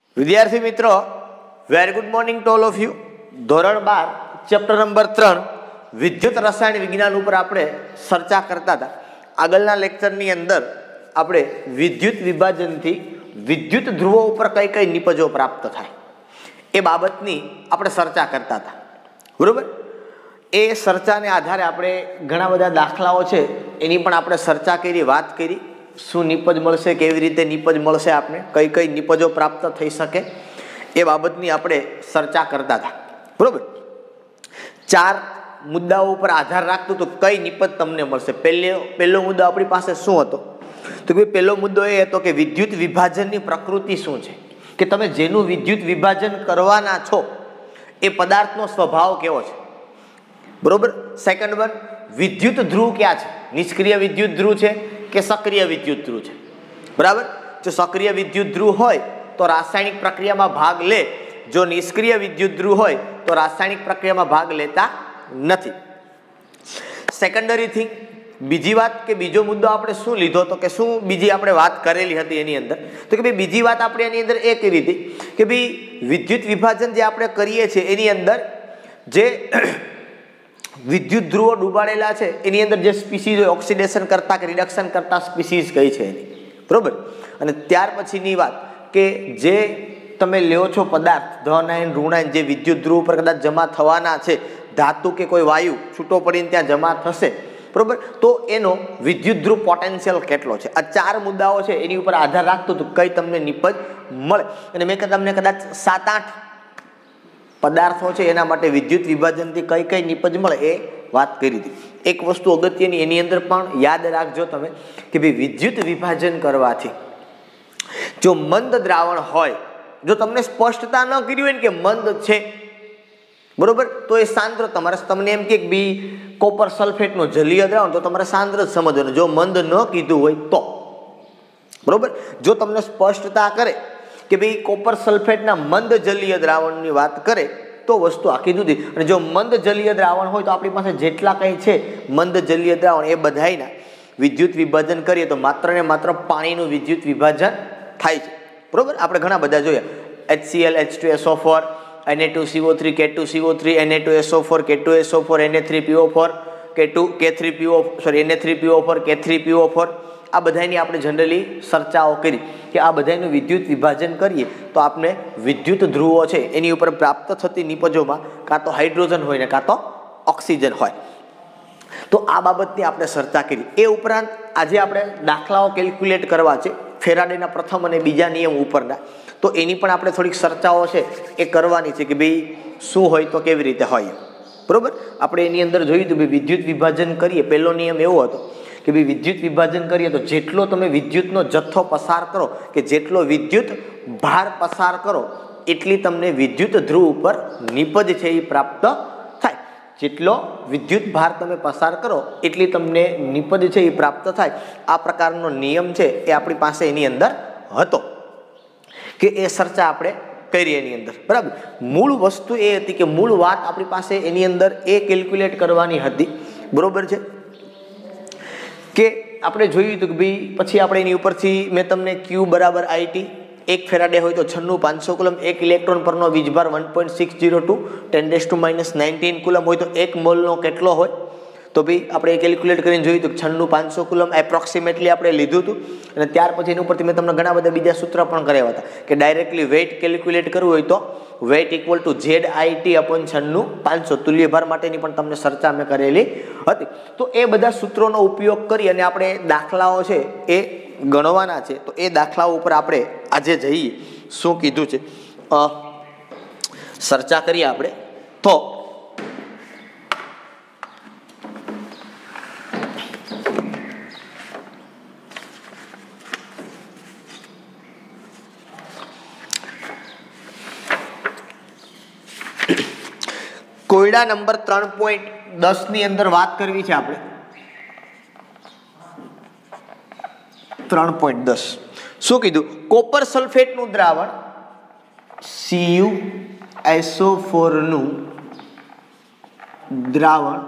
વિદ્યાર્થી મિત્રો, very good morning to all of you. ધોરણ 12 ચેપ્ટર નંબર 3 વિદ્યુત રસાયણ વિજ્ઞાન ઉપર આપણે ચર્ચા કરતા હતા. આગળના લેક્ચરની અંદર આપણે વિદ્યુત વિભાજનથી વિદ્યુત ધ્રુવો ઉપર કઈ કઈ નિપજો પ્રાપ્ત થાય એ બાબતની આપણે ચર્ચા કરતા હતા. બરોબર? એ ચર્ચાને આધારે આપણે ઘણા બધા દાખલાઓ છે એની પણ આપણે ચર્ચા કરી, વાત કરી. શું નિપજ મળશે, કેવી રીતે નિપજ મળશે, આપણે કઈ કઈ નિપજો પ્રાપ્ત થઈ શકે એ બાબતની આપણે ચર્ચા કરતા હતા. બરોબર? 4 મુદ્દાઓ ઉપર આધાર રાખતું તો કઈ નિપજ તમને મળશે. પહેલો મુદ્દો આપણી પાસે શું હતો? તો કે પહેલો મુદ્દો એ હતો કે વિદ્યુત વિભાજનની પ્રકૃતિ શું છે, કે તમે જેનું વિદ્યુત વિભાજન કરવાના છો એ પદાર્થનો સ્વભાવ કેવો છે. બરોબર? સેકન્ડ વન, વિદ્યુત ધ્રુવ ક્યાં છે? નિષ્ક્રિય વિદ્યુત ધ્રુવ છે કે સક્રિય વિદ્યુત ધ્રુવ છે? બરાબર? જો સક્રિય વિદ્યુત ધ્રુવ હોય તો રાસાયણિક પ્રક્રિયામાં ભાગ લે, જો નિષ્ક્રિય વિદ્યુત ધ્રુવ હોય તો રાસાયણિક પ્રક્રિયામાં ભાગ લેતા નથી. સેકન્ડરી થિંગ, બીજી વાત કે બીજો મુદ્દો આપણે શું લીધો તો કે શું બીજી આપણે વાત કરેલી હતી એની અંદર, તો કે ભાઈ બીજી વાત આપણે એની અંદર એ કરી હતી કે ભાઈ વિદ્યુત વિભાજન જે આપણે કરીએ છીએ એની અંદર જે વિદ્યુત ધ્રુવો ડૂબાડેલા છે એની અંદર જે સ્પીસીઝ હોય, ઓક્સિડેશન કરતા કે રિડક્શન કરતા સ્પીસીઝ કઈ છે એની. બરોબર? અને ત્યાર પછીની વાત કે જે તમે લ્યો છો પદાર્થ ધન ઋણાયન જે વિદ્યુત ધ્રુવ પર કદાચ જમા થવાના છે, ધાતુ કે કોઈ વાયુ છૂટો પડીને ત્યાં જમા થશે. બરોબર? તો એનો વિદ્યુત ધ્રુવ પોટેન્શિયલ કેટલો છે? આ 4 મુદ્દાઓ છે એની ઉપર આધાર રાખતું તો કઈ તમને નિપજ મળે. અને મેં તમને કદાચ 7-8 પદાર્થો છે એના માટે વિદ્યુત વિભાજનથી કઈ કઈ નિપજ મળે એ વાત કરી હતી. એક વસ્તુ અગત્યની એની અંદર પણ યાદ રાખજો તમે કે ભાઈ વિદ્યુત વિભાજન કરવાથી જો મંદ દ્રાવણ હોય, જો તમને સ્પષ્ટતા ન કરી હોય ને કે મંદ છે, બરોબર, તો એ સાંદ્ર તમારે, તમને એમ કે બી કોપર સલ્ફેટનો જલીય દ્રાવણ તો તમારે સાંદ્ર જ સમજવાનું. જો મંદ ન કીધું હોય તો, બરોબર, જો તમને સ્પષ્ટતા કરે કે ભાઈ કોપર સલ્ફેટના મંદ જલીય દ્રાવણની વાત કરે તો વસ્તુ આખી જુદી. અને જો મંદ જલીય દ્રાવણ હોય તો આપણી પાસે જેટલા કંઈ છે મંદ જલીય દ્રાવણ એ બધાયના વિદ્યુત વિભાજન કરીએ તો માત્ર ને માત્ર પાણીનું વિદ્યુત વિભાજન થાય છે. બરોબર? આપણે ઘણા બધા જોયા, HCl, H2SO4, Na2CO3, K2CO3, Na2SO4, K2SO4, Na3PO4, Na3PO4, K3PO4, આ બધાની આપણે જનરલી ચર્ચાઓ કરી કે આ બધાનું વિદ્યુત વિભાજન કરીએ તો આપણે વિદ્યુત ધ્રુવો છે એની ઉપર પ્રાપ્ત થતી નિપજોમાં કાં તો હાઇડ્રોજન હોય ને કાં તો ઓક્સિજન હોય. તો આ બાબતની આપણે ચર્ચા કરી. એ ઉપરાંત આજે આપણે દાખલાઓ કેલ્ક્યુલેટ કરવા છે ફેરાડેના પ્રથમ અને બીજા નિયમ ઉપરના, તો એની પણ આપણે થોડીક ચર્ચાઓ છે એ કરવાની છે કે ભાઈ શું હોય તો કેવી રીતે હોય. બરોબર? આપણે એની અંદર જોયું હતું ભાઈ વિદ્યુત વિભાજન કરીએ, પહેલો નિયમ એવો હતો કે ભાઈ વિદ્યુત વિભાજન કરીએ તો જેટલો તમે વિદ્યુતનો જથ્થો પસાર કરો કે જેટલો વિદ્યુત ભાર પસાર કરો એટલી તમને વિદ્યુત ધ્રુવ ઉપર નિપજ છે એ પ્રાપ્ત થાય. જેટલો વિદ્યુત ભાર તમે પસાર કરો એટલી તમને નિપજ છે એ પ્રાપ્ત થાય. આ પ્રકારનો નિયમ છે એ આપણી પાસે એની અંદર હતો કે એ ચર્ચા આપણે કરી એની અંદર. બરાબર? મૂળ વસ્તુ એ હતી કે મૂળ વાત આપણી પાસે એની અંદર એ કેલ્ક્યુલેટ કરવાની હતી. બરોબર છે? કે આપણે જોયું હતું કે ભાઈ પછી આપણે એની ઉપરથી મેં તમને Q બરાબર IT, 1 ફેરાડે હોય તો 96,500 કુલમ, 1 ઇલેક્ટ્રોન પરનો વીજભાર 1.602 10⁻⁹ કુલમ હોય તો 1 મોલનો કેટલો હોય? તો ભાઈ આપણે કેલ્ક્યુલેટ કરીને જોયું હતું 96,500 કુલમ એપ્રોક્સિમેટલી આપણે લીધું હતું. અને ત્યાર પછી એની ઉપરથી મેં તમને ઘણા બધા બીજા સૂત્ર પણ કરાવ્યા હતા કે ડાયરેક્ટલી વેઇટ કેલ્ક્યુલેટ કરવું હોય તો વેઇટ ઇક્વલ ટુ ZIT/96,500 તુલ્ય ભાર માટેની પણ તમને ચર્ચા મેં કરેલી હતી. તો એ બધા સૂત્રોનો ઉપયોગ કરી અને આપણે દાખલાઓ છે એ ગણવાના છે. તો એ દાખલાઓ ઉપર આપણે આજે જઈએ શું કીધું છે ચર્ચા કરીએ આપણે. તો કોયડા નંબર 3.10 ની અંદર વાત કરવી છે આપણે. 3.10 શું કીધું? કોપર સલ્ફેટનું દ્રાવણ CuSO4 નું દ્રાવણ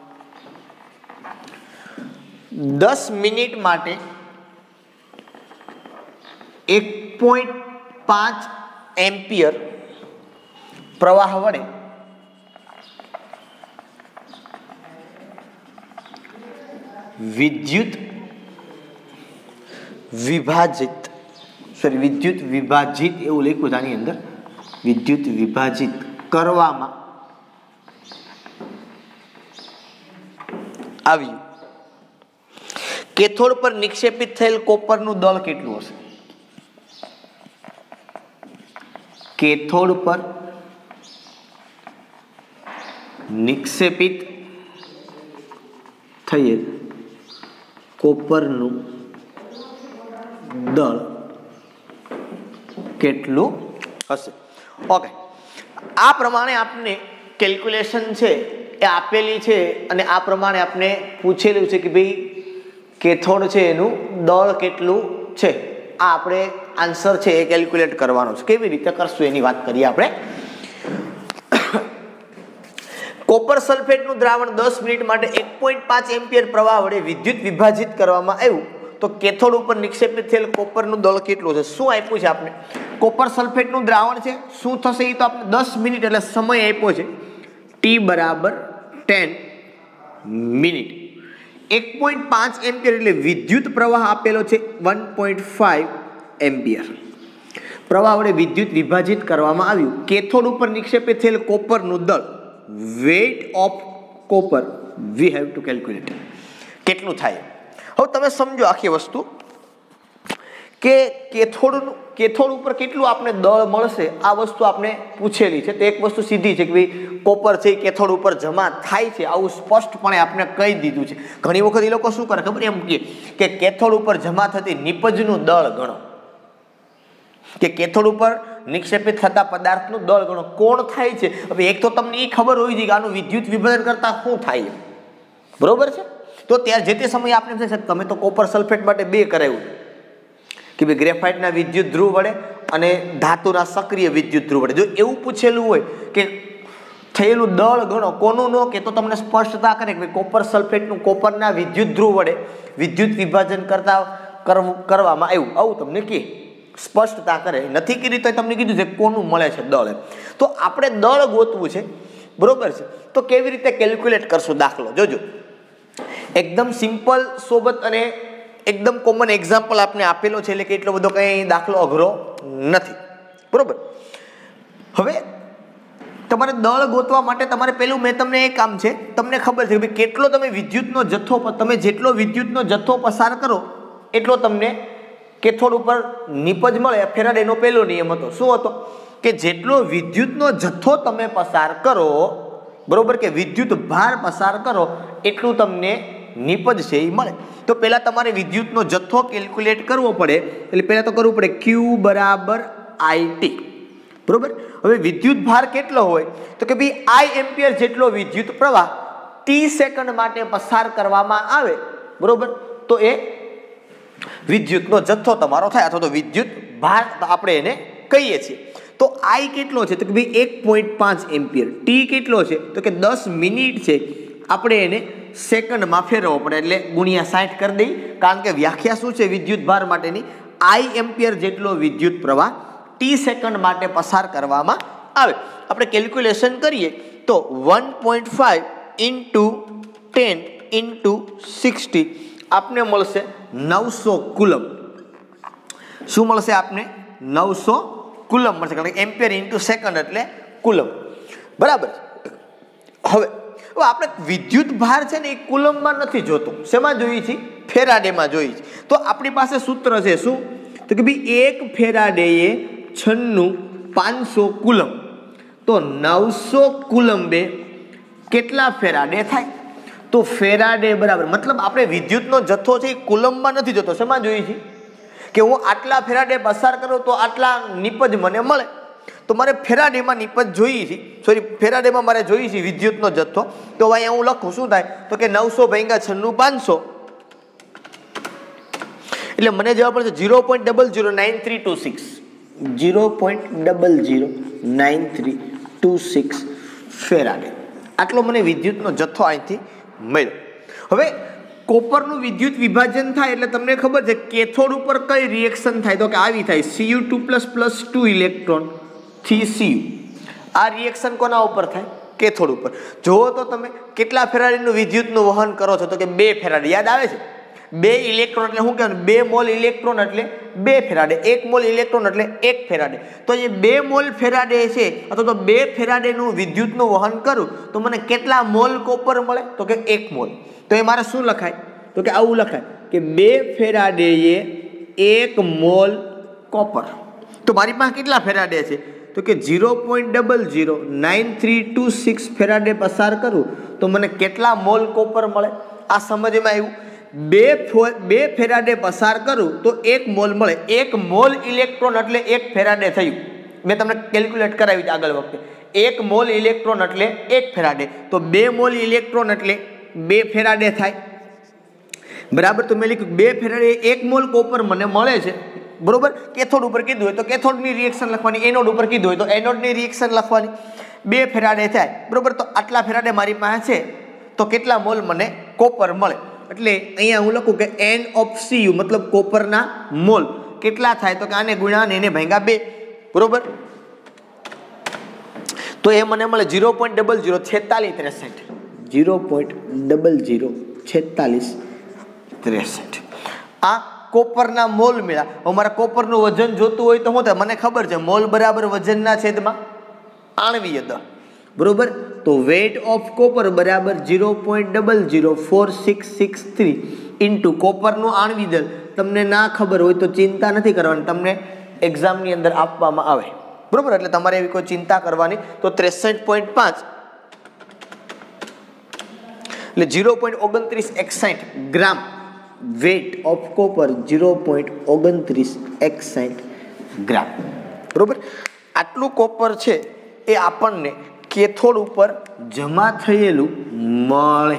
10 મિનિટ માટે 1.5 એમ્પિયર પ્રવાહ વડે વિદ્યુત વિભાજિત એવું લખ્યું છે આની અંદર, વિદ્યુત વિભાજિત કરવામાં આવ્યું. કેથોડ પર નિક્ષેપિત થયેલ કોપરનું દળ કેટલું હશે? કેથોડ પર નિક્ષેપિત થયેલ કોપરનું દળ કેટલું હશે? ઓકે, આ પ્રમાણે આપને કેલ્ક્યુલેશન છે એ આપેલી છે અને આ પ્રમાણે આપને પૂછેલું છે કે ભાઈ કેથોડ છે એનું દળ કેટલું છે. આ આપણે આન્સર છે એ કેલ્ક્યુલેટ કરવાનો છે. કેવી રીતે કરશું એની વાત કરીએ આપણે. કોપર સલ્ફેટનું દ્રાવણ 10 મિનિટ માટે 1.5 એમ્પિયર પ્રવાહ વડે વિદ્યુત વિભાજિત કરવામાં આવ્યું તો કેથોડ ઉપર નિક્ષેપિત થયેલ કોપરનું દળ કેટલું છે? શું આપ્યું છે આપણે? કોપર સલ્ફેટનું દ્રાવણ છે, શું થશે એ તો આપણે 10 મિનિટ એટલે સમય આપ્યો છે t બરાબર 10 મિનિટ. 1.5 એમ્પિયર એટલે વિદ્યુત પ્રવાહ આપેલો છે 1.5 એમ્પિયર પ્રવાહ વડે વિદ્યુત વિભાજિત કરવામાં આવ્યું. કેથોડ ઉપર નિક્ષેપિત થયેલ કોપરનું દળ, weight of copper, we have to calculate. કેટલું થાય? હવે તમે સમજો આખી વસ્તુ કે કેથોડ ઉપર કેટલું આપણે દળ મળશે. આ વસ્તુ આપણે પૂછેલી છે. તો એક વસ્તુ સીધી છે કે ભાઈ કોપર છે કેથોડ ઉપર જમા થાય છે, આવું સ્પષ્ટપણે આપણે કહી દીધું છે. ઘણી વખત એ લોકો શું કરે ખબર, એમ કે કેથોડ ઉપર જમા થતી નિપજનું દળ ગણો, કે કેથોડ ઉપર નિક્ષેપિત થતા પદાર્થનું દળ ગણો. કોણ થાય છે? હવે એક તો તમને એ ખબર હોવી જોઈએ કે આનું વિદ્યુત વિભાજન કરતા શું થાય, બરોબર છે? તો ત્યારે જે તે સમયે આપણે તમે તો કોપર સલ્ફેટ માટે 2 કરાવ્યું કે ભાઈ ગ્રેફાઇટના વિદ્યુત ધ્રુવ વડે અને ધાતુના સક્રિય વિદ્યુત ધ્રુવ વડે. જો એવું પૂછેલું હોય કે થયેલું દળ ગણો, કોનું નો કે તો તમને સ્પષ્ટતા કરે કે કોપર સલ્ફેટનું કોપરના વિદ્યુત ધ્રુવ વડે વિદ્યુત વિભાજન કરવામાં આવ્યું, આવું તમને કે સ્પષ્ટતા કરે. નથી કરી તો તમને કીધું છે કોનું મળે છે દળ. તો આપણે દળ ગોતવું છે, બરોબર છે? તો કેવી રીતે કેલ્ક્યુલેટ કરશું દાખલો જોજો. એકદમ સિમ્પલ સોબત અને એકદમ કોમન એક્ઝામ્પલ આપને આપેલો છે, એટલે કે એટલો બધો કંઈ દાખલો અઘરો નથી, બરોબર? હવે તમારે દળ ગોતવા માટે તમારે પેલું મેં તમને એ કામ છે, તમને ખબર છે કે ભાઈ કેટલો તમે જેટલો વિદ્યુતનો જથ્થો પસાર કરો એટલો તમને કેથોડ ઉપર નિપજ મળે. ફેરાડેનો પહેલો નિયમ હતો. શું હતો? કે જેટલો વિદ્યુતનો જથ્થો તમે પસાર કરો, બરોબર, કે વિદ્યુત ભાર પસાર કરો એટલું તમને નિપજ છે એ મળે. તો પહેલાં તમારે વિદ્યુતનો જથ્થો કેલ્ક્યુલેટ કરવો પડે. એટલે પહેલાં તો કરવું પડે Q બરાબર IT, બરોબર. હવે વિદ્યુત ભાર કેટલો હોય તો કે ભાઈ I એમ્પિયર જેટલો વિદ્યુત પ્રવાહ t સેકન્ડ માટે પસાર કરવામાં આવે, બરોબર, તો એ વિદ્યુતનો જથ્થો તમારો થાય, અથવા તો વિદ્યુત ભાર આપણે એને કહીએ છીએ. તો I કેટલો છે તો કે ભાઈ 1.5 એમ્પિયર. t કેટલો છે તો કે 10 મિનિટ છે. આપણે એને સેકન્ડમાં ફેરવવો પડે એટલે ગુણ્યા 60 કરી દઈ, કારણ કે વ્યાખ્યા શું છે વિદ્યુત ભાર માટેની? I એમ્પિયર જેટલો વિદ્યુત પ્રવાહ t સેકન્ડ માટે પસાર કરવામાં આવે. આપણે કેલ્ક્યુલેશન કરીએ તો 1.5 × 10 × 60 આપને મળશે 900 કુલમ. શું મળશે આપને? 900 કુલમ મળશે, કારણ કે એમ્પિયર ઇન્ટુ સેકન્ડ એટલે કુલમ, બરાબર. હવે આપણે વિદ્યુત ભાર છે ને એ કુલમમાં નથી જોતો. શેમાં જોઈએ છે? ફેરાડેમાં જોઈએ છે. તો આપણી પાસે સૂત્ર છે શું? તો કે ભાઈ 1 ફેરાડેએ 96,500 કુલમ. તો 900 કુલમ્બે કેટલા ફેરાડે થાય? તો ફેરાડે બરાબર, મતલબ આપણે વિદ્યુતનો જથ્થો છે એ કુલમમાં નથી જોતો. શેમાં જોઈએ છે? કે હું આટલા ફેરાડે પસાર કરું તો આટલા નિપજ મને મળે. તો મારે ફેરાડેમાં નિપજ જોઈએ છે, ફેરાડેમાં મારે જોઈએ છે વિદ્યુતનો જથ્થો. તો અહીંયા હું લખું શું થાય તો કે 900 ભાગ્યા 96,500 એટલે મને જવાબ પડશે 0.009326. 0.009326 ફેરાડે. આટલો મને વિદ્યુતનો જથ્થો અહીંથી મળ્યો. હવે કોપરનું વિદ્યુત વિભાજન થાય એટલે તમને ખબર છે કેથોડ ઉપર કઈ રિએક્શન થાય તો કે આવી થાય Cu2++2 ઇલેક્ટ્રોન થી Cu. આ રિએક્શન કોના ઉપર થાય? કેથોડ ઉપર. જોવો તો તમે કેટલા ફેરાડેનું વિદ્યુતનું વહન કરો છો તો કે 2 ફેરાડે. યાદ આવે છે? 2 ઇલેક્ટ્રોન એટલે શું કહેવાય? 2 મોલ ઇલેક્ટ્રોન એટલે 2 ફેરાડે. 1 મોલ ઇલેક્ટ્રોન એટલે 1 ફેરાડે. તો એ 2 મોલ ફેરાડે છે અથવા તો 2 ફેરાડેનું વિદ્યુતનું વહન કરું તો મને કેટલા મોલ કોપર મળે તો કે 1 મોલ. તો એ મારે શું લખાય તો કે આવું લખાય કે 2 ફેરાડે એ 1 મોલ કોપર. તો મારી પાસે કેટલા ફેરાડે છે તો કે 0.009326 ફેરાડે પસાર કરું તો મને કેટલા મોલ કોપર મળે? આ સમજમાં આવ્યું? 2 ફેરાડે પસાર કરું તો 1 મોલ મળે. 1 મોલ ઇલેક્ટ્રોન એટલે 1 ફેરાડે થયું. મેં તમને કેલ્ક્યુલેટ કરાવી આગળ વખતે. 1 મોલ ઇલેક્ટ્રોન એટલે 1 ફેરાડે. તો 2 મોલ ઇલેક્ટ્રોન એટલે 2 ફેરાડે થાય. બરાબર. તો મેં લખ્યું 2 ફેરાડે 1 મોલ કોપર મને મળે છે. બરોબર. કેથોડ ઉપર કીધું હોય તો કેથોડની રિએક્શન લખવાની, એનોડ ઉપર કીધું હોય તો એનોડની રિએક્શન લખવાની. 2 ફેરાડે થાય. બરોબર. તો આટલા ફેરાડે મારી પાસે છે તો કેટલા મોલ મને કોપર મળે? એટલે અહીંયા હું લખું કે N of Cu મતલબ કોપરના મોલ કેટલા થાય તો કે આને ગુણ્યા અને એને ભાગ્યા 2. બરોબર. તો એ મને મળે 0.004663. 0.004663. આ કોપરના મોલ મળ્યા. હવે મારે કોપરનું વજન જોતું હોય તો શું થાય? મને ખબર છે મોલ બરાબર વજનના છેદમાં આણવીય દળ. બરોબર. તો વેટ ઓફ કોપર બરાબર 0.004663 ઇન્ટુ કોપરનું આણવી દળ. તમને ના ખબર હોય તો ચિંતા નથી કરવાની, તમને એક્ઝામની અંદર આપવામાં આવે. બરોબર. એટલે તમારે એવી કોઈ ચિંતા કરવાની તો 63.5 એટલે 0.2961 gram weight of copper 0.2961 gram. બરોબર. આટલું કોપર છે એ આપણને કેથોડ ઉપર જમા થયેલું મળે.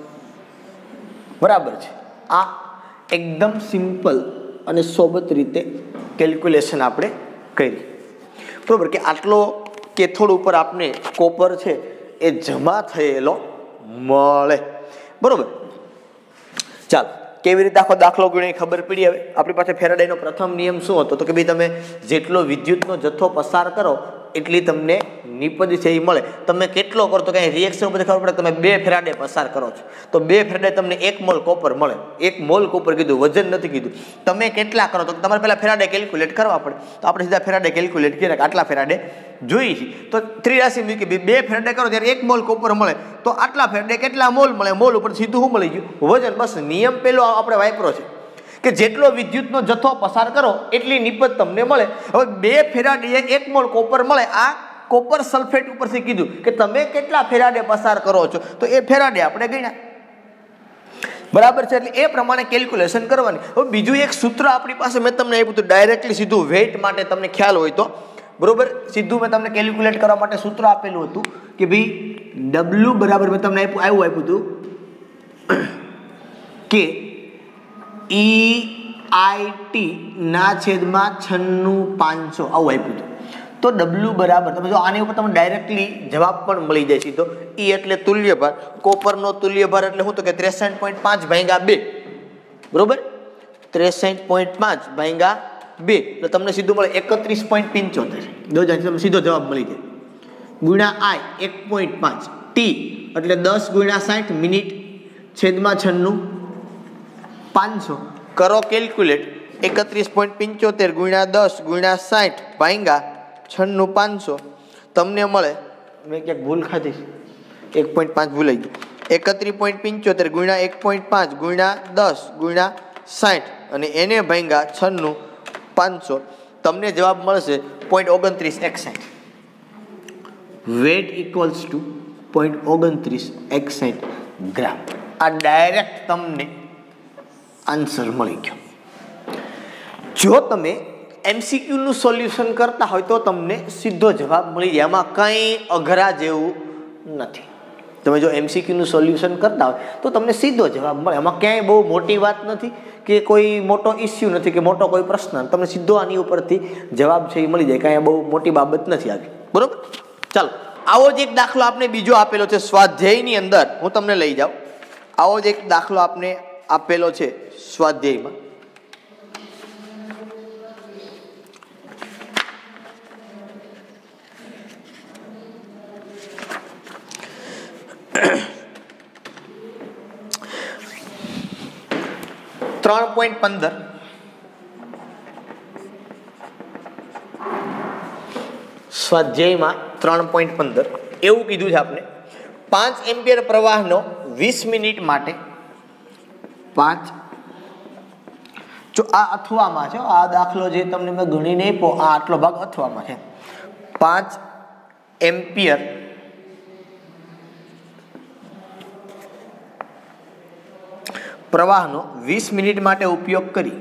બરાબર છે. આ એકદમ સિમ્પલ અને સોબત રીતે કેલ્ક્યુલેશન આપણે કરી. બરોબર કે આટલો કેથોડ ઉપર આપણે કોપર છે એ જમા થયેલો મળે. બરોબર. ચાલો કેવી રીતે આખો દાખલો ગણ્યો ખબર પડી. હવે આપણી પાસે ફેરાડેનો પ્રથમ નિયમ શું હતો તો કે ભાઈ તમે જેટલો વિદ્યુતનો જથ્થો પસાર કરો એટલી તમને નિપજ છે એ મળે. તમે કેટલો કરો તો કઈ રિએક્શન બધી ખબર પડે. તમે 2 ફેરાડે પસાર કરો છો તો 2 ફેરાડે તમને 1 મોલ કોપર મળે. 1 મોલ કોપર કીધું, વજન નથી કીધું. તમે કેટલા કરો તો તમારે પહેલા ફેરાડે કેલ્ક્યુલેટ કરવા પડે. તો આપણે સીધા ફેરાડે કેલ્ક્યુલેટ કરીએ કે આટલા ફેરાડે જોઈએ છે તો 83 મૂકી 2 ફેરાડે કરો ત્યારે 1 મોલ કોપર મળે તો આટલા ફેરાડે કેટલા મોલ મળે? મોલ ઉપર સીધું શું મળી ગયું? વજન. બસ નિયમ પેલો આપણે વાપરો છે કે જેટલો વિદ્યુતનો જથ્થો પસાર કરો એટલી નિપજ તમને મળે. હવે 2 ફેરાડે 1 મોલ કોપર મળે. આ કોપર સલ્ફેટ ઉપરથી કીધું કે તમે કેટલા ફેરાડે પસાર કરો છો તો એ ફેરાડે આપણે ગણ્યા. બરાબર છે. એટલે એ પ્રમાણે કેલ્ક્યુલેશન કરવાની. હવે બીજું એક સૂત્ર આપણી પાસે મેં તમને આપ્યું હતું ડાયરેક્ટલી સીધું વેઇટ માટે તમને ખ્યાલ હોય તો. બરોબર. સીધું મેં તમને કેલ્ક્યુલેટ કરવા માટે સૂત્ર આપેલું હતું કે ભાઈ W બરાબર મેં તમને આપ્યું હતું કે EIT ના છેદમાં 96,500 આવું આપ્યું હતું. તો W બરાબર તમે જો આની ઉપર તમને ડાયરેક્ટલી જવાબ પણ મળી જાય સીધો. E એટલે તુલ્યભાર. કોપરનો તુલ્યભાર એટલે શું તો કે 63.5 ભાગ્યા 2. બરોબર. 63.5 ભાગ્યા 2 એટલે તમને સીધું મળે 31.75. તમને સીધો જવાબ મળી જાય. ગુણ્યા I 1.5 T એટલે 10 ગુણ્યા 60 મિનિટ છેદમાં 96,500 કરો કેલ્ક્યુલેટ. 31.75 ગુણ્યા 10 ગુણ્યા 60 ભાગ્યા 96,500 તમને મળે. મેં ક્યાંક ભૂલ ખાધી, 1.5 ભૂલાઈ ગયું. 31.75 ગુણ્યા 1.5 ગુણ્યા 10 ગુણ્યા 60 અને એને ભાગ્યા 96,500 તમને જવાબ મળશે 0.2961. Weight equals to 0.2961 gram. આ ડાયરેક્ટ તમને આન્સર મળી ગયો. જો તમે MCQ નું સોલ્યુશન કરતા હોય તો તમને સીધો જવાબ મળી જાય. એમાં કંઈ અઘરા જેવું નથી. તમે જો MCQ નું સોલ્યુશન કરતા હોય તો તમને સીધો જવાબ મળે. એમાં ક્યાંય બહુ મોટી વાત નથી કે કોઈ મોટો ઇસ્યુ નથી કે મોટો કોઈ પ્રશ્ન. તમને સીધો આની ઉપરથી જવાબ છે એ મળી જાય. કાંઈ બહુ મોટી બાબત નથી આવી. બરોબર. ચાલો આવો જ એક દાખલો આપણે બીજો આપેલો છે સ્વાધ્યાયની અંદર. હું તમને લઈ જાઉં. આવો જ એક દાખલો આપણે આપેલો છે સ્વાધ્યાયમાં. ત્રણ પોઈન્ટ 15 સ્વાધ્યાયમાં 3.15 એવું કીધું છે આપણે 5 એમ્પિયર પ્રવાહનો 20 મિનિટ માટે 5 જો આ અથવામાં છે, આ દાખલો જે તમને મેં ગણીને આપ્યો આ આટલો ભાગ અથવામાં છે. 5 એમ્પિયર પ્રવાહનો 20 મિનિટ માટે ઉપયોગ કરી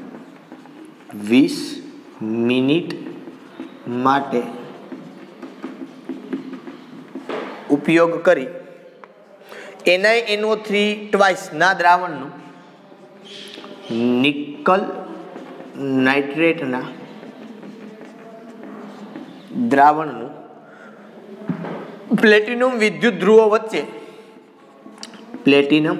20 મિનિટ માટે ઉપયોગ કરી NiNO3 ટ્વાઇસ ના દ્રાવણનું નિકલ નાઇટ્રેટના દ્રાવણનું પ્લેટિનમ વિદ્યુત ધ્રુવો વચ્ચે પ્લેટિનમ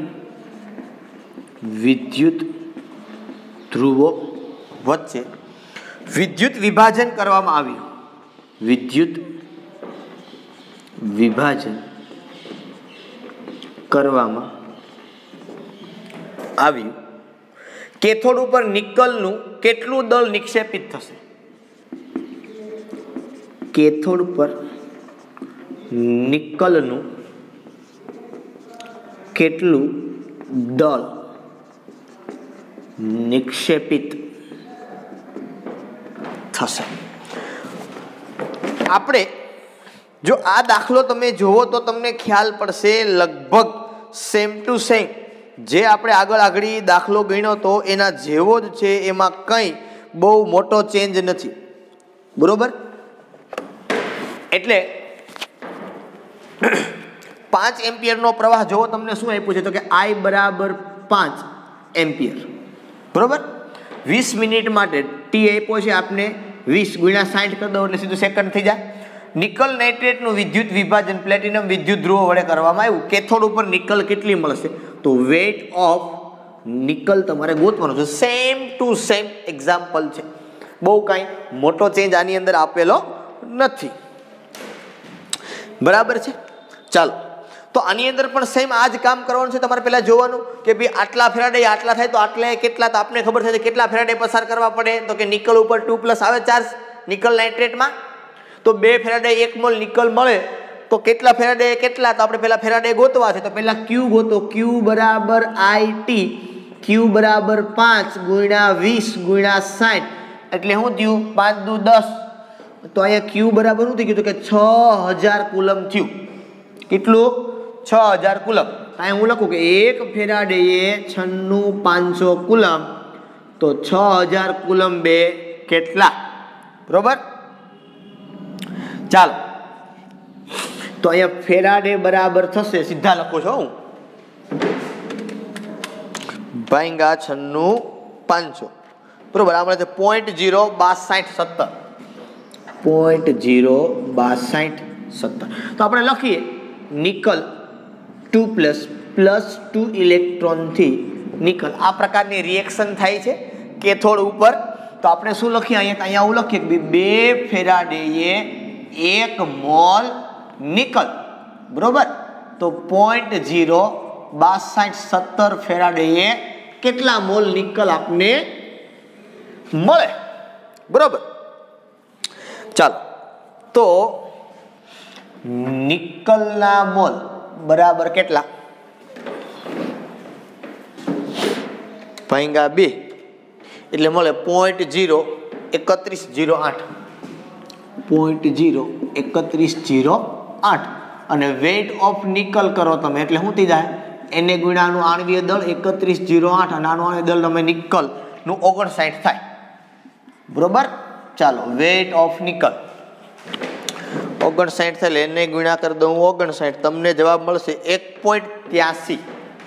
વિદ્યુત ધ્રુવો વચ્ચે વિદ્યુત વિભાજન કરવામાં આવ્યું. વિદ્યુત વિભાજન કરવામાં આવ્યું. કેથોડ ઉપર નિકલનું કેટલું દળ નિક્ષેપિત થશે? કેથોડ પર નિકલનું કેટલું દળ નિક્ષેપિત થશે? આપણે જો આ દાખલો તમે જોવો તો તમને ખ્યાલ પડશે લગભગ સેમ ટુ સેમ જે આપણે આગળ દાખલો ગણ્યો તો એના જેવો જ છે. એમાં કંઈ બહુ મોટો ચેન્જ નથી. બરોબર? એટલે 5 એમ્પિયરનો પ્રવાહ જોવો તમને શું આપ્યું છે તો કે I બરાબર 5 એમ્પિયર. બરોબર? 20 મિનિટ માટે ટી આપ્યો છે આપને 20 ગુણ્યા 60 કરી દો એટલે સીધું સેકન્ડ થઈ જાય. નિકલ નાઇટ્રેટનું વિદ્યુત વિભાજન પ્લેટિનમ વિદ્યુત ધ્રુવો વડે કરવામાં આવ્યું. કેથોડ ઉપર નિકલ કેટલી મળશે? તો વેટ ઓફ નિકલ તમારે ગોતવાનો છે. સેમ ટુ સેમ એક્ઝામ્પલ છે. બહુ કાંઈ મોટો ચેન્જ આની અંદર આપેલો નથી. બરાબર છે? ચાલો, તો આની અંદર પણ સેમ આ જ કામ કરવાનું છે. તમારે પહેલા જોવાનું કે ભાઈ આટલા ફેરાડે આટલા થાય તો આટલે કેટલા, તો આપને ખબર છે કેટલા ફેરાડે પસાર કરવા પડે તો કે નિકલ ઉપર 2+ આવે ચાર્જ નિકલ નાઇટ્રેટમાં, તો 2 ફેરાડે 1 મોલ નિકલ મળે તો કેટલા ફેરાડે કેટલા, તો આપણે પહેલા ફેરાડે ગોતવા છે. તો પહેલા Q ગોતો. Q બરાબર IT, Q બરાબર 5 ગુણ્યા 20 ગુણ્યા 60 એટલે શું થયું? 5 દુ 10. તો અહીંયા Q બરાબર શું થઈ ગયું? તો કે 6000 કુલમ થયું. કેટલું? 6000 કુલમ. અહીંયા હું લખું કે 1 ફેરાડે 96500 કુલમ, તો 6000 કુલમ 2 કેટલા? બરોબર? ચાલો, તો અહીંયા ફેરાડે બરાબર થશે, સીધા લખું છું હું, ભાંગા 96500. બરોબર? આ મળે છે 0.06217. 0.06217. તો આપણે લખીએ નિકલ 2+ +2 ઇલેક્ટ્રોનથી નિકલ. આ પ્રકારની રિએક્શન થાય છે કેથોડ ઉપર. તો આપણે શું લખીએ? અહીંયા હું લખીએ કે 2 ફેરાડે 1 મોલ નિકલ. બરોબર? તો 0.06217 ફેરાડે કેટલા મોલ નિકલ આપને મળે? બરોબર? ચાલો, તો નિકલના મોલ બરાબર કેટલા? ભાંગા 2 એટલે મળે 0.03108. 0.03108 અને વેઇટ ઓફ નિકલ કરો તમે એટલે શું થઈ જાય? એને ગુણ્યાનું આણવીય દળ 3108 અને આનું આણવીય દળ તમે નિકલ નું 59 થાય. બરોબર? ચાલો, વેઇટ ઓફ નિકલ 59 થાય એને ગુણ્યા કરી દઉં 59, તમને જવાબ મળશે 1.83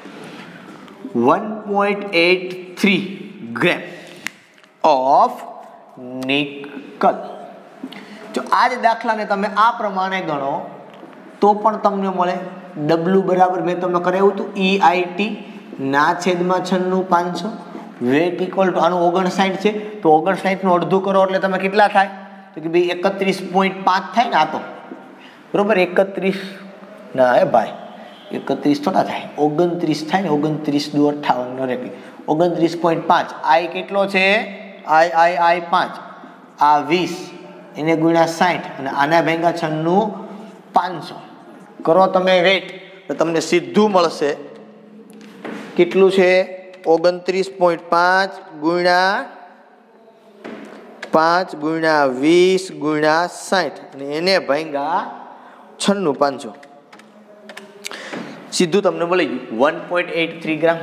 1.83 ગ્રામ ઓફ નિકલ. જો આ જ દાખલાને તમે આ પ્રમાણે ગણો તો પણ તમને મળે W બરાબર મેં તમને કરાવ્યું હતું EIT ના છેદમાં 96 વેટ ઇક્વલ ટુ આનું 59 છે તો 59 નું અડધું કરો એટલે તમે કેટલા થાય તો કે ભાઈ 31.5 થાય ને આ તો બરોબર 31 ના હે ભાઈ 31 થોડા થાય 29 થાય ને 29 દુ 58 રેપી 29.5 આઈ કેટલો છે આઈ 5 આ 20 એને ગુણ્યા 60 અને આના ભેગા 96 500 કરો તમે વેટ તો તમને સીધું મળશે કેટલું છે 29.5 ગુણ્યા 5 ગુણ્યા 20 ગુણ્યા 60 અને એને ભાંગા 96 500 સીધું તમને મળી ગયું 1.83 ગ્રામ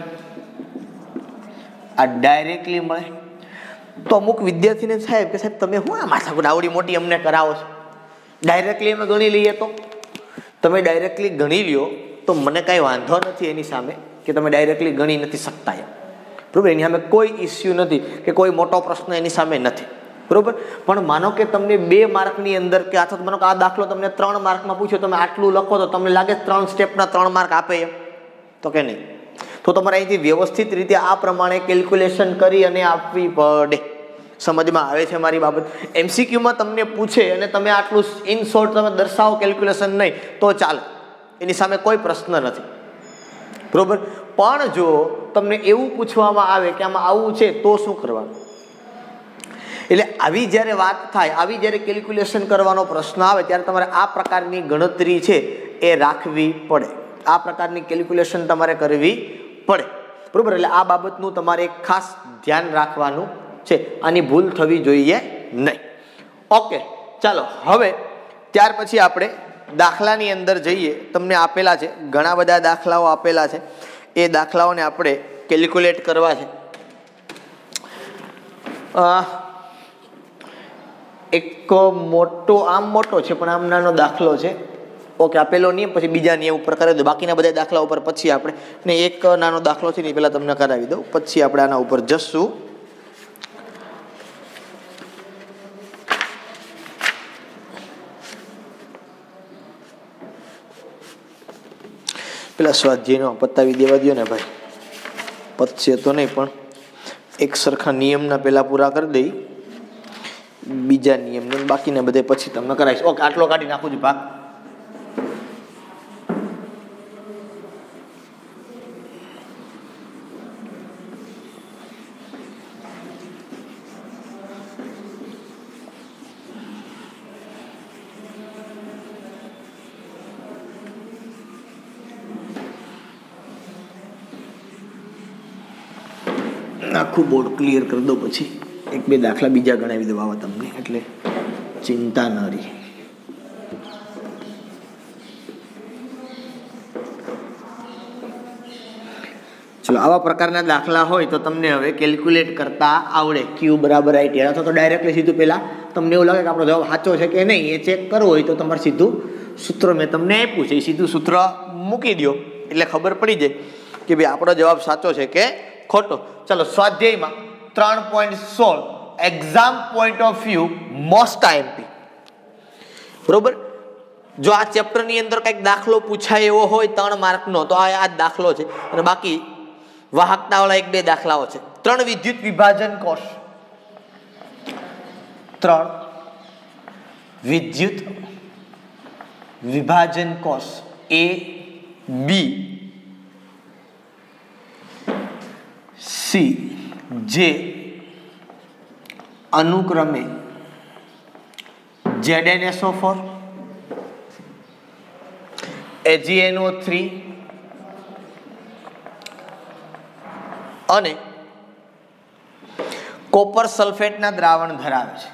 આ ડાયરેક્ટલી મળે તો અમુક વિદ્યાર્થીને સાહેબ કે સાહેબ તમે શું આ માથાકૂટ આવડી મોટી અમને કરાવો છો ડાયરેક્ટલી અમે ગણી લઈએ તો તમે ડાયરેક્ટલી ગણી લ્યો તો મને કાંઈ વાંધો નથી એની સામે કે તમે ડાયરેક્ટલી ગણી નથી શકતા એમ બરાબર એની સામે કોઈ ઇસ્યુ નથી કે કોઈ મોટો પ્રશ્ન એની સામે નથી બરાબર પણ માનો કે તમને 2 માર્કની અંદર કે અથવા માનો કે આ દાખલો તમને 3 માર્કમાં પૂછ્યો તમે આટલું લખો તો તમને લાગે 3 સ્ટેપના 3 માર્ક આપે એમ તો કે નહીં તો તમારે અહીંથી વ્યવસ્થિત રીતે આ પ્રમાણે કેલ્ક્યુલેશન કરી અને આપવી પડે સમજમાં આવે છે મારી બાબત એમસીક્યુમાં તમને પૂછે અને તમે આટલું ઇન શોર્ટ તમે દર્શાવો કેલ્ક્યુલેશન નહીં તો ચાલે એની સામે કોઈ પ્રશ્ન નથી બરોબર પણ જો તમને એવું પૂછવામાં આવે કે આમાં આવું છે તો શું કરવાનું એટલે આવી જ્યારે વાત થાય આવી જ્યારે કેલ્ક્યુલેશન કરવાનો પ્રશ્ન આવે ત્યારે તમારે આ પ્રકારની ગણતરી છે એ રાખવી પડે આ પ્રકારની કેલ્ક્યુલેશન તમારે કરવી પડે બરોબર એટલે આ બાબતનું તમારે ખાસ ધ્યાન રાખવાનું છે આની ભૂલ થવી જોઈએ નહીં ઓકે ચાલો હવે ત્યાર પછી આપણે દાખલાની અંદર જઈએ તમને આપેલા છે ઘણા બધા દાખલાઓ આપેલા છે એ દાખલાઓને આપણે કેલ્ક્યુલેટ કરવા છે એક મોટો આમ મોટો છે પણ આમ નાનો દાખલો છે ઓકે આપેલો નિયમ પછી બીજા નિયમ ઉપર કરાવી દો બાકીના બધા દાખલા ઉપર પછી આપણે ને એક નાનો દાખલો છે ને પહેલાં તમને કરાવી દઉં પછી આપણે આના ઉપર જશું પેલા સ્વાધ્યાયનો પતાવી દેવા દો ને ભાઈ પતશે તો નહીં પણ એક સરખા નિયમના પહેલા પૂરા કરી દઈ બીજા નિયમને બાકીને બધે પછી તમને કરાવીશ ઓકે આટલો કાઢી નાખું છું ભાગ આખું બોર્ડ ક્લિયર કરી દો પછી એક બે દાખલા બીજા ગણાવી દો આવા તમને એટલે ચિંતા ન રહી ચલો આવા પ્રકારના દાખલા હોય તો તમને હવે કેલ્ક્યુલેટ કરતા આવડે ક્યુ બરાબર આઈટી અથવા તો ડાયરેક્ટલી સીધું પહેલાં તમને એવું લાગે કે આપણો જવાબ સાચો છે કે નહીં એ ચેક કરવો હોય તો તમારે સીધું સૂત્ર મેં તમને આપ્યું છે એ સીધું સૂત્ર મૂકી દો એટલે ખબર પડી જાય કે ભાઈ આપણો જવાબ સાચો છે કે ખોટો ચલો સ્વાધ્યાયમાં 3.16 exam point of view most IMP બરોબર જો આ ચેપ્ટરની અંદર કંઈક દાખલો પૂછાય એવો હોય 3 માર્કનો તો આ જ દાખલો છે અને બાકી વાહકતાવાળા 1-2 દાખલાઓ છે 3 વિદ્યુત વિભાજન કોષ 3 વિદ્યુત વિભાજન કોષ A B C જે અનુક્રમે ZnSO4 AgNO3 અને કોપર સલ્ફેટના દ્રાવણ ધરાવે છે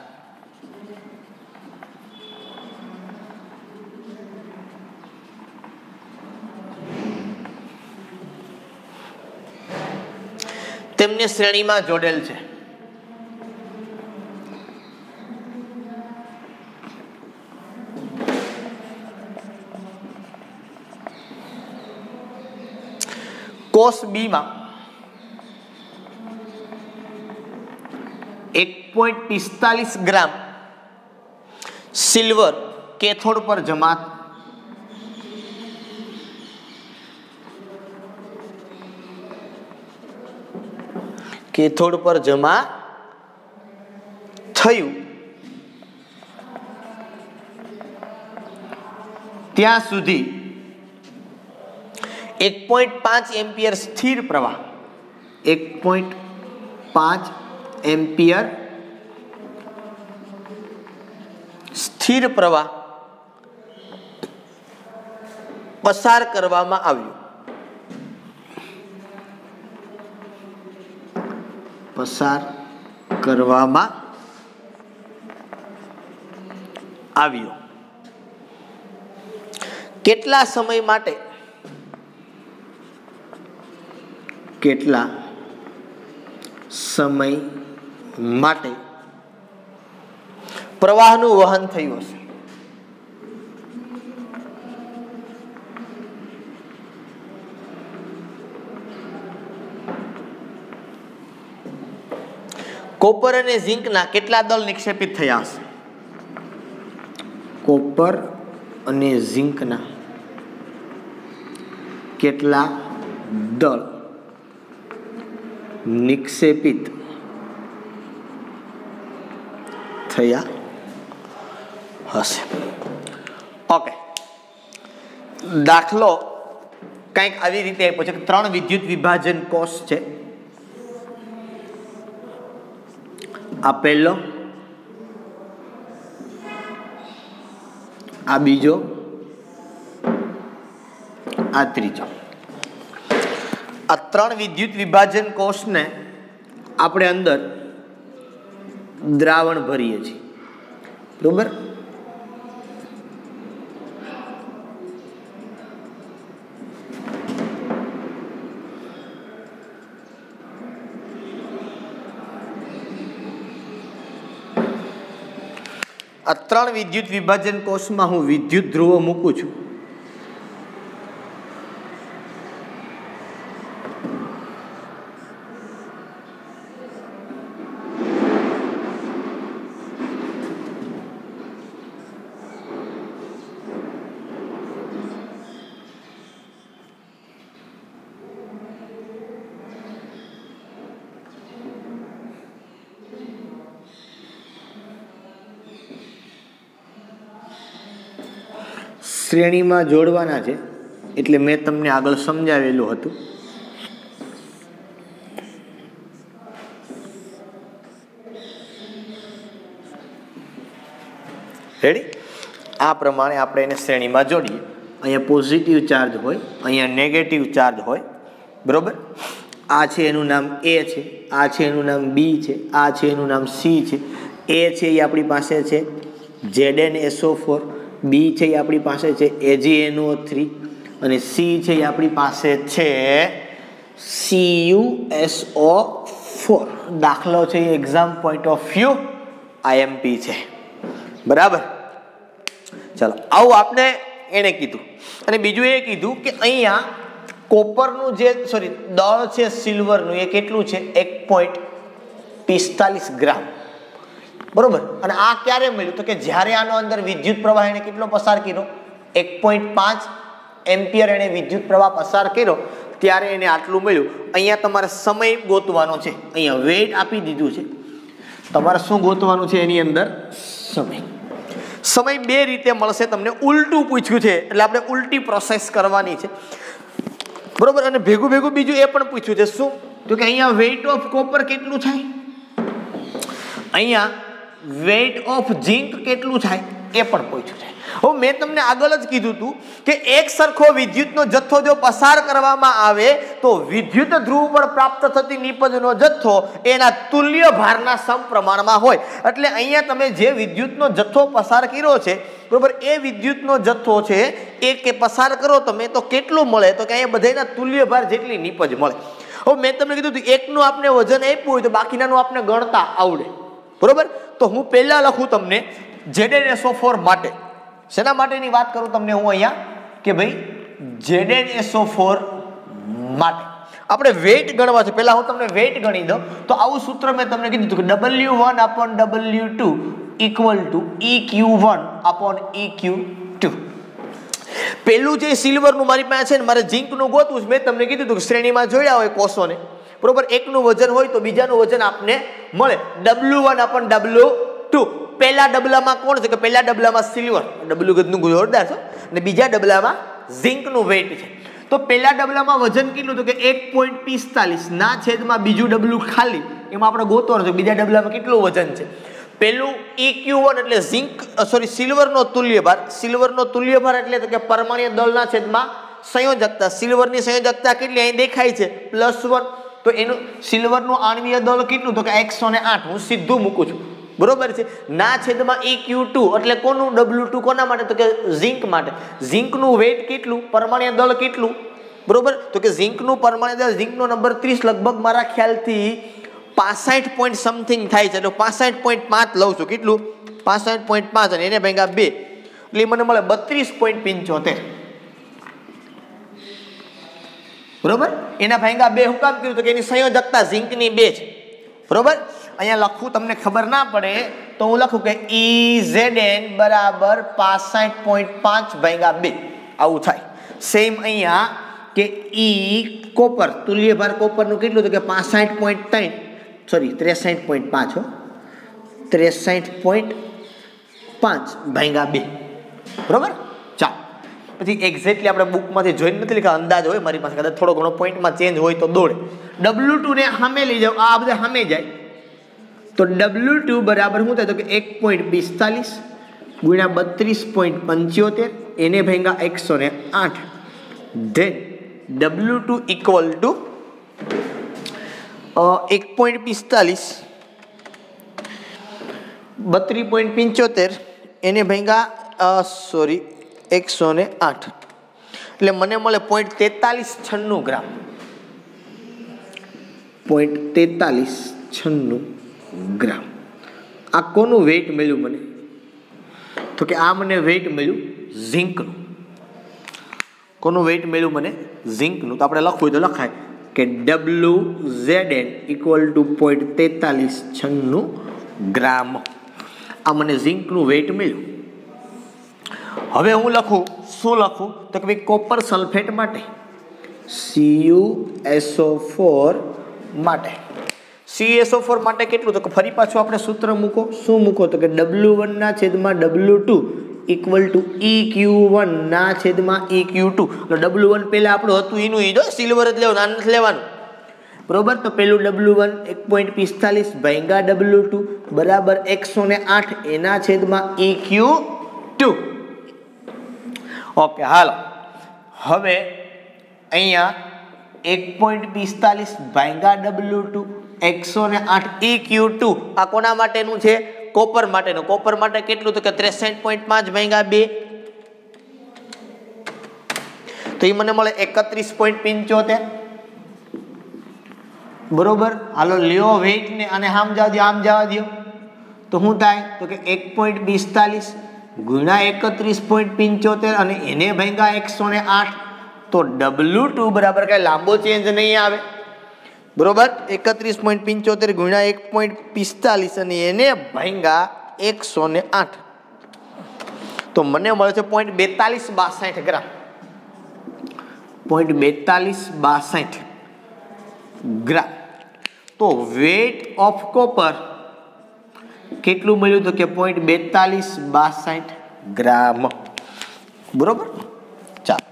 તેમને શ્રેણીમાં જોડેલ છે કોષ બી માં 1.45 ગ્રામ સિલ્વર કેથોડ પર જમા કેથોડ પર જમા થયું ત્યાં સુધી 1.5 એમ્પિયર સ્થિર પ્રવાહ 1.5 એમ્પિયર સ્થિર પ્રવાહ પસાર કરવામાં આવ્યું કેટલા સમય માટે પ્રવાહનું વહન થયું હશે? કોપર અને ઝિંકના કેટલા દળ નિક્ષેપિત થયા હશે? કોપર અને ઝિંકના કેટલા દળ નિક્ષેપિત થયા હશે? ઓકે, દાખલો કંઈક આવી રીતે આપ્યો છે કે 3 વિદ્યુત વિભાજન કોષ છે. આ પહેલો, આ બીજો, આ ત્રીજો. આ 3 વિદ્યુત વિભાજન કોષને આપણે અંદર દ્રાવણ ભરીએ છીએ, બરોબર? આ 3 વિદ્યુત વિભાજન કોષમાં હું વિદ્યુત ધ્રુવો મૂકું છું. શ્રેણીમાં જોડવાના છે એટલે મેં તમને આગળ સમજાવેલું હતું. રેડી? આ પ્રમાણે આપણે એને શ્રેણીમાં જોડીએ. અહીંયા પોઝિટિવ ચાર્જ હોય, અહીંયા નેગેટિવ ચાર્જ હોય, બરોબર? આ છે એનું નામ એ છે, આ છે એનું નામ બી છે, આ છે એનું નામ સી છે. એ છે એ આપણી પાસે છે ZnSO4, બી છે એ આપણી પાસે છે AgNO3 અને સી છે એ આપણી પાસે છે CuSO4. દાખલો છે એ exam point of view IMP છે, બરાબર? ચાલો, આવું આપણે એને કીધું. અને બીજું એ કીધું કે અહીંયા કોપરનું જે દળ છે સિલ્વરનું એ કેટલું છે? 1.45 ગ્રામ, બરોબર? અને આ ક્યારે મળ્યું? તો કે જ્યારે આનો અંદર વિદ્યુત પ્રવાહ એને કેટલો પસાર કર્યો? 1.5 એમ્પિયર એને વિદ્યુત પ્રવાહ પસાર કર્યો ત્યારે એને આટલું મળ્યું. અહીંયા તમારે સમય ગોતવાનો છે. અહીંયા વેટ આપી દીધું છે, તમારે શું ગોતવાનું છે એની અંદર? સમય બે રીતે મળશે તમને. ઉલટું પૂછ્યું છે એટલે આપણે ઉલટી પ્રોસેસ કરવાની છે, બરોબર? અને ભેગું બીજું એ પણ પૂછ્યું છે. શું? તો કે અહીંયા વેઇટ ઓફ કોપર કેટલું થાય, અહીંયા વેઇટ ઓફ ઝિંક કેટલું થાય એ પણ પૂછ્યું છે. હવે મેં તમને આગળ જ કીધું હતું કે એક સરખો વિદ્યુતનો જથ્થો જો પસાર કરવામાં આવે તો વિદ્યુત ધ્રુવ પર પ્રાપ્ત થતી નિપજનો જથ્થો એના તુલ્ય ભારના સમપ્રમાણમાં હોય. એટલે અહીંયા તમે જે વિદ્યુતનો જથ્થો પસાર કર્યો છે, બરોબર, એ વિદ્યુતનો જથ્થો છે એ કે પસાર કરો તમે તો કેટલું મળે? તો કે અહીંયા બધાના તુલ્ય ભાર જેટલી નિપજ મળે. હવે મેં તમને કીધું હતું એકનું આપણે વજન આપ્યું હોય તો બાકીનાનું આપણે ગણતા આવડે, બરોબર? તો હું પહેલા લખું તમને ZnSO4 માટે. શેના માટેની વાત કરું તમને હું અહીંયા કે ભાઈ ZnSO4 માટે આપણે વેઇટ ગણવા છે. પહેલા હું તમને વેઇટ ગણી દઉં તો આવું સૂત્ર મેં તમને કીધું હતું કે W1/W2 = EQ1/EQ2. પેલું જે સિલ્વરનું મારી પાસે છે ને મારે ઝિંકનું ગોતવું છે. મેં તમને કીધું હતું કે શ્રેણીમાં જોડ્યા હોય કોષોને, બરોબર, એકનું વજન હોય તો બીજાનું વજન આપને મળે W1 upon W2. પહેલા ડબલામાં કોણ છે કે પહેલા ડબલામાં સિલ્વર, ડબલ્યુ ગદનું જોરદાર છે, અને બીજા ડબલામાં ઝિંકનું વેટ છે. તો પહેલા ડબલામાં વજન કેટલું તો કે 1.45 ના છેદમાં બીજું ડબલું ખાલી, એમાં આપણે ગોતવાનું છે બીજા ડબલામાં કેટલું વજન છે. પેલું EQ1 એટલે સિલ્વરનો તુલ્યભાર. સિલ્વરનો તુલ્યભાર એટલે તો કે પરમાણ્વીય દળના છેદમાં સંયોજકતા. સિલ્વરની સંયોજકતા કેટલી અહીં દેખાય છે +1. તો એનું સિલ્વરનું આણ્વીય દળ કેટલું તો કે 108. હું સીધું મૂકું છું, બરોબર છે. ના છેદમાં EQ2 એટલે કોનું W2 કોના માટે તો કે ઝિંક માટે. ઝિંકનું વેટ કેટલું, પરમાણ્વીય દળ કેટલું, બરોબર, તો કે ઝિંકનું પરમાણ્વીય દળ ઝિંકનો નંબર 30 લગભગ મારા ખ્યાલથી 65 પોઈન્ટ સમથિંગ થાય છે. એટલે 65.5 લઉં છું. કેટલું 65.5 અને એને ભાગ્યા 2 એટલે મને મળે 32.75. બરોબર, એના ભાગ્યા 2 હું કામ કર્યું તો કે એની સંયોજકતા ઝિંકની 2 છે. બરોબર, અહીંયા લખું તમને ખબર ના પડે તો હું લખું કે EZN બરાબર 65.5 ભાગ્યા 2 આવું થાય. સેમ અહીંયા કે કોપર તુલ્યભાર કોપરનું કેટલું તો કે 63.5 ભાગ્યા 2. બરોબર, ચાલો પછી એક્ઝેક્ટલી આપણે બુકમાંથી જોઈને નથી લખ્યા, અંદાજ હોય મારી પાસે, કદાચ થોડો ઘણો પોઈન્ટમાં ચેન્જ હોય તો દોડે. W2 ને સામે લઈ જાઓ, આ બધા સામે જાય તો W2 બરાબર શું થાય તો કે 1.45 ગુણ્યા 32.75 એને ભાગ્યા 108. ધેન W2 ઇક્વલ ટુ 1.45 32.75 એને ભાગ્યા 108 એટલે મને મળે 0.4396 ગ્રામ. 0.4396 ગ્રામ. આ કોનું વેટ મળ્યું મને તો કે આ મને વેટ મળ્યું ઝિંકનું. કોનું વેટ મળ્યું મને ઝિંકનું. તો આપણે લખવું હોય તો લખાય કે WZN ઇક્વલ ટુ 0.4396 ગ્રામ. આ મને ઝિંકનું વેટ મળ્યું. હવે હું લખું, શું લખું તો કે ભાઈ કોપર સલ્ફેટ માટે CuSO4 માટે. CuSO4 માટે કેટલું તો કે ફરી પાછું આપણે સૂત્ર મૂકો. શું મૂકો તો કે W1 ના છેદમાં W2 ઇક્વલ ટુ EQ1 ના છેદમાં EQ2. તો W1 પહેલા આપણું હતું એનું ઈ જો સિલ્વર જ લેવાનું, આને નથી લેવાનું, બરોબર. તો પેલું W1 1.45 ભાગ્યા W2 બરાબર 108 એના છેદમાં EQ2. ઓકે, હાલો હવે અહીંયા 1.45 ભાગ્યા W2 108 EQ2 આ કોના માટેનું છે કોપર માટેનું. કોપર માટે કેટલું તો કે 63.5 ભાગ્યા 2 તો એ મને મળે 31.75. બરોબર, હાલો લ્યો વેઇટ ને અને આમ જવા દો તો શું થાય તો કે 1.42 ગુણ્યા 31.75 અને એને ભાગ્યા 108. તો W2 બરાબર કઈ લાંબો ચેન્જ નહીં આવે, બરોબર. 31.75 ગુણ્યા 1.45 અને એને ભાગ્યા 108 તો મને મળે છે 0.4262 ગ્રામ. 0.4262 ગ્રામ. તો વેટ ઓફ કોપર કેટલું મળ્યું તો કે 0.4262 ગ્રામ. બરોબર, ચાલો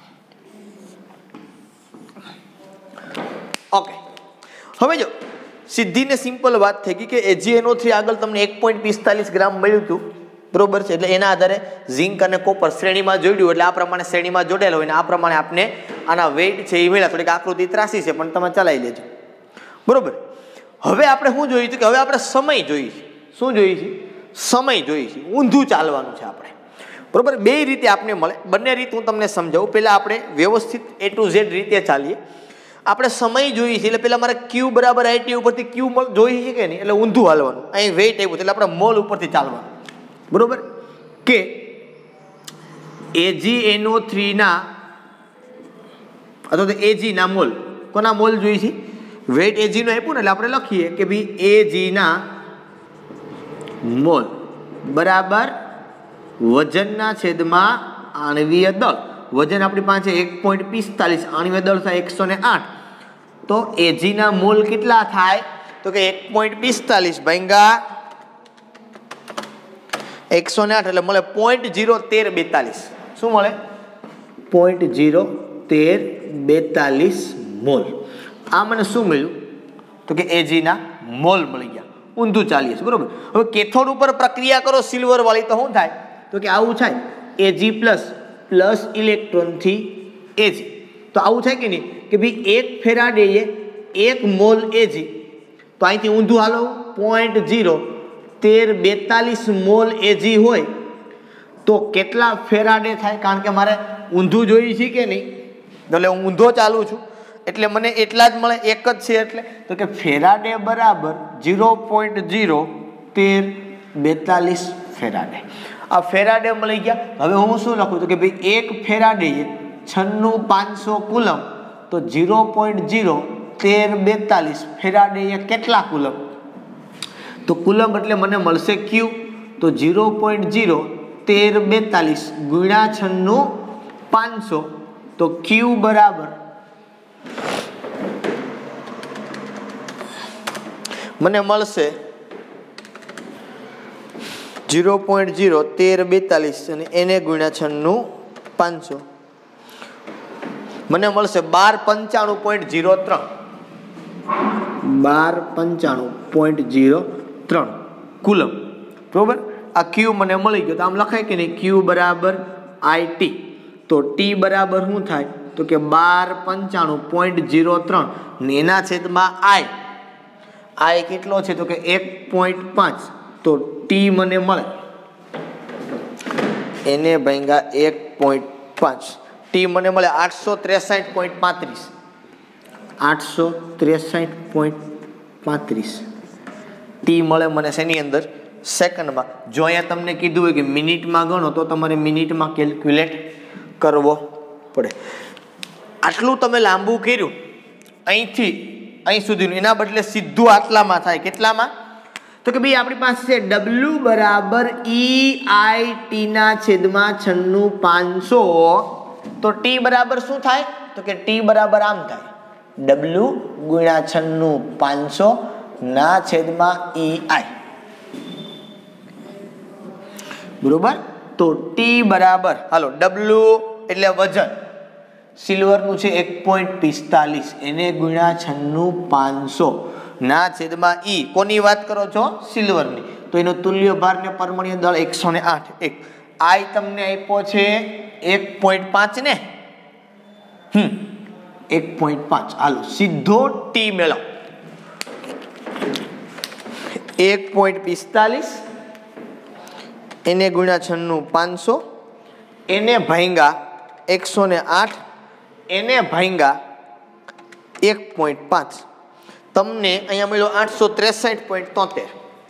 ઓકે. હવે જો સીધી ને સિમ્પલ વાત થઈ ગઈ કે AgNO3 આગળ તમને 1.45 ગ્રામ મળ્યું હતું, બરોબર છે. એટલે એના આધારે ઝિંક અને કોપર શ્રેણીમાં જોડ્યું એટલે આ પ્રમાણે શ્રેણીમાં જોડેલો હોય ને આ પ્રમાણે આપને આના વેઇટ છે એ મળ્યા. થોડીક આકૃતિ ત્રાસી છે પણ તમે ચલાવી લેજો, બરોબર. હવે આપણે શું જોયું છે કે હવે આપણે સમય જોઈએ છે. શું જોઈએ છે? સમય જોઈએ છે. ઊંધું ચાલવાનું છે આપણે, બરોબર. બે રીતે આપને મળે, બંને રીત હું તમને સમજાવું. પહેલાં આપણે વ્યવસ્થિત A to Z રીતે ચાલીએ. આપણે સમય જોઈએ છે એટલે પહેલાં મારે Q બરાબર IT ઉપરથી Q જોઈએ છે કે નહીં, એટલે ઊંધું હાલવાનું. અહીં વેઇટ આવ્યું એટલે આપણે મોલ ઉપરથી ચાલવાનું, બરોબર. કે AgNO3 ના અથવા તો Ag ના મોલ, કોના મોલ જોઈએ છે? વેઇટ Ag નું આપ્યું ને એટલે આપણે લખીએ કે ભાઈ Ag ના મોલ બરાબર વજનના છેદમાં આણ્વીય દળ. વજન આપણી પાસે 1.45, આણ્વીય દળ થાય 108. તો એજીના મોલ કેટલા થાય તો કે 1.45 ભાંગા 108 એટલે મળે 0.01342 શું મળે 0.01342 મોલ આ મને શું મળ્યું તો કે એજીના મોલ મળી ગયા ઊંધું ચાલીએ છે બરોબર હવે કેથોડ ઉપર પ્રક્રિયા કરો સિલ્વર વાળી તો શું થાય તો કે આવું થાય એજી પ્લસ ઇલેક્ટ્રોન થી એજી તો આવું થાય કે નહીં કે ભાઈ 1 ફેરાડે 1 મોલ એજી તો અહીંથી ઊંધું હાલો 0.01342 મોલ એજી હોય તો કેટલા ફેરાડે થાય કારણ કે મારે ઊંધું જોઈ છે કે નહીં એટલે હું ઊંધો ચાલુ છું એટલે મને એટલા જ મળે એક જ છે એટલે તો કે ફેરાડે બરાબર 0.01342 ફેરાડે આ ફેરાડે મળી ગયા હવે હું શું લખું તો કે ભાઈ 1 ફેરાડે 96500 કુલમ તો 0.01342 ફેરાડે કેટલા કુલમ તો કુલમ એટલે મને મળશે ક્યુ તો 0.01342 ગુણ્યા 96500 તો ક્યુ બરાબર મને મળશે 0.01342 અને એને ગુણ્યા 96500 મને મળશે 1295.03 1295.03 કુલમ બરોબર આ ક્યુ મને મળી ગયો તો આમ લખાય કે નહીં ક્યુ બરાબર આઈટી તો ટી બરાબર શું થાય તો કે 1295.03 ને એના છેદમાં આઈ કેટલો છે તો કે 1.5 તો ટી મને મળે એને ભાંગા 1.5 ટી મને મળે 863.35 863.35 ટી મળે મને શેની અંદર સેકન્ડમાં જો અહીંયા તમને કીધું હોય કે મિનિટમાં ગણો તો તમારે મિનિટમાં કેલ્ક્યુલેટ કરવો પડે આટલું તમે લાંબુ કર્યું અહીંથી અહીં સુધીનું એના બદલે સીધું આટલામાં થાય કેટલામાં તો કે ભાઈ આપણી પાસે છે W બરાબર EIT ના છેદમાં 96500 તો T બરાબર શું થાય તો કે T બરાબર આમ થાય W ગુણ્યા 96500 ના છેદમાં EI બરોબર તો T બરાબર હાલો W એટલે વજન સિલ્વરનું છે 1.45 એને ગુણ્યા 96500 ના છેદમાં E કોની વાત કરો છો સિલ્વરની તો એનો તુલ્ય ભાર ને પરમાણ્વીય દળ 108 એક I તમને આપ્યો છે 1.5 ને 1.5 હાલો સીધો T મેળવો 1.45 એને ગુણ્યા 96500 એને ભાંગા 108 એને ભાંગા 1.5 તમને અહીંયા મળ્યો 863.73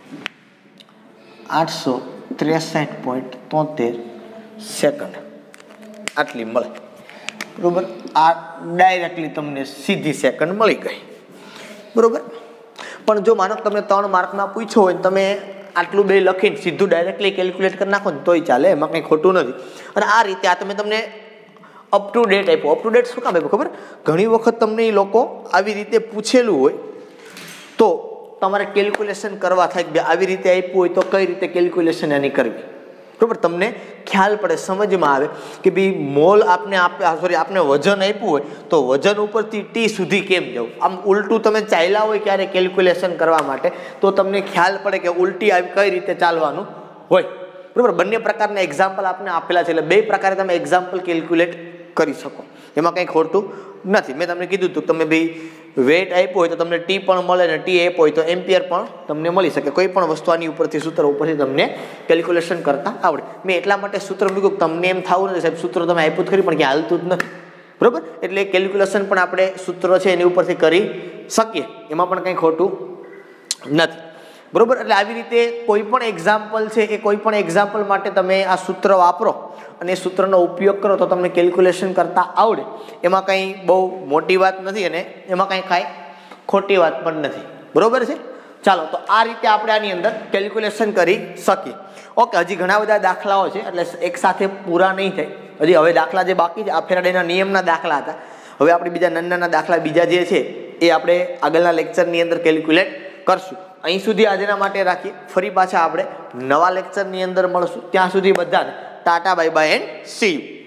863.73 સેકન્ડ આટલી મળે બરોબર આ ડાયરેક્ટલી તમને સીધી સેકન્ડ મળી ગઈ બરોબર પણ જો માનો તમને 3 માર્કમાં પૂછ્યો હોય તમે આટલું બે લખીને સીધું ડાયરેક્ટલી કેલ્ક્યુલેટ કરી નાખો ને તોય ચાલે એમાં કંઈ ખોટું નથી અને આ રીતે આ તમે તમને અપ ટુ ડેટ આપ્યો અપ ટુ ડેટ શું કામ આપ્યું ખબર ઘણી વખત તમને એ લોકો આવી રીતે પૂછેલું હોય તો તમારે કેલ્ક્યુલેશન કરવા થાય કે આવી રીતે આપ્યું હોય તો કઈ રીતે કેલ્ક્યુલેશન એની કરવી બરોબર તમને ખ્યાલ પડે સમજમાં આવે કે ભાઈ મોલ આપને વજન આપ્યું હોય તો વજન ઉપરથી ટી સુધી કેમ જવું આમ ઉલટું તમે ચાલ્યા હોય ક્યારે કેલ્ક્યુલેશન કરવા માટે તો તમને ખ્યાલ પડે કે ઉલટી આવી કઈ રીતે ચાલવાનું હોય બરોબર બંને પ્રકારના એક્ઝામ્પલ આપને આપેલા છે એટલે બે પ્રકારે તમે એક્ઝામ્પલ કેલ્ક્યુલેટ કરી શકો એમાં કંઈ ખોટું નથી મેં તમને કીધું હતું તમે ભાઈ વેટ આપ્યો હોય તો તમને ટી પણ મળે ને ટી આપ્યો હોય તો એમ્પિયર પણ તમને મળી શકે કોઈ પણ વસ્તુ આની ઉપરથી સૂત્ર ઉપરથી તમને કેલ્ક્યુલેશન કરતા આવડે મેં એટલા માટે સૂત્ર મૂક્યું તમને એમ થવું નથી સાહેબ સૂત્ર તમે આપ્યું જ ખરી પણ ક્યાં હાલતું જ નથી બરોબર એટલે કેલ્ક્યુલેશન પણ આપણે સૂત્ર છે એની ઉપરથી કરી શકીએ એમાં પણ કંઈ ખોટું નથી બરોબર એટલે આવી રીતે કોઈ પણ એક્ઝામ્પલ છે એ કોઈ પણ એક્ઝામ્પલ માટે તમે આ સૂત્ર વાપરો અને એ સૂત્રનો ઉપયોગ કરો તો તમને કેલ્ક્યુલેશન કરતા આવડે એમાં કંઈ બહુ મોટી વાત નથી અને એમાં કાંઈ ખોટી વાત પણ નથી બરોબર છે ચાલો તો આ રીતે આપણે આની અંદર કેલ્ક્યુલેશન કરી શકીએ ઓકે હજી ઘણા બધા દાખલાઓ છે એટલે એક સાથે પૂરા નહીં થાય હજી હવે દાખલા જે બાકી છે આ ફેરાડેના નિયમના દાખલા હતા હવે આપણે બીજા નાના દાખલા બીજા જે છે એ આપણે આગળના લેક્ચરની અંદર કેલ્ક્યુલેટ કરશું. અહીં સુધી આજના માટે રાખીએ. ફરી પાછા આપણે નવા લેક્ચરની અંદર મળશું. ત્યાં સુધી બધાને ટાટા bye bye and see you.